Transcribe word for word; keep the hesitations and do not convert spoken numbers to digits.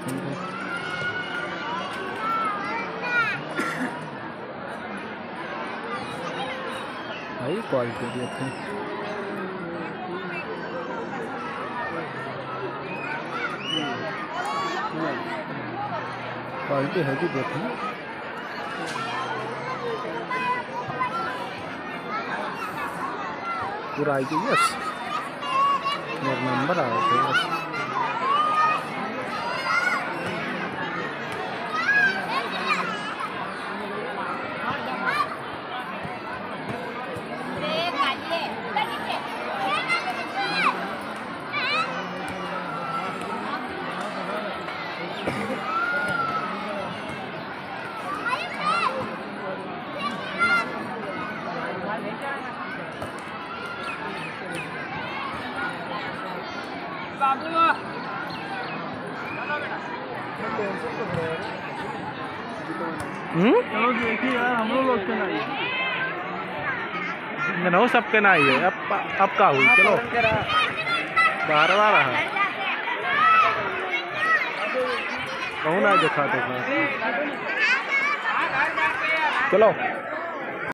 देखेंगे। भाई क्वालिटी देखें, क्वालिटी है जी देखें। पूरा आई गई बस, मेरा नंबर आया था बस। हम्म चलो देखिए यार, हम लोग के नहीं है, सबके ना ही है। अब अब का हुई, चलो बार बार रहा कहूँ ना देखा देखा, चलो।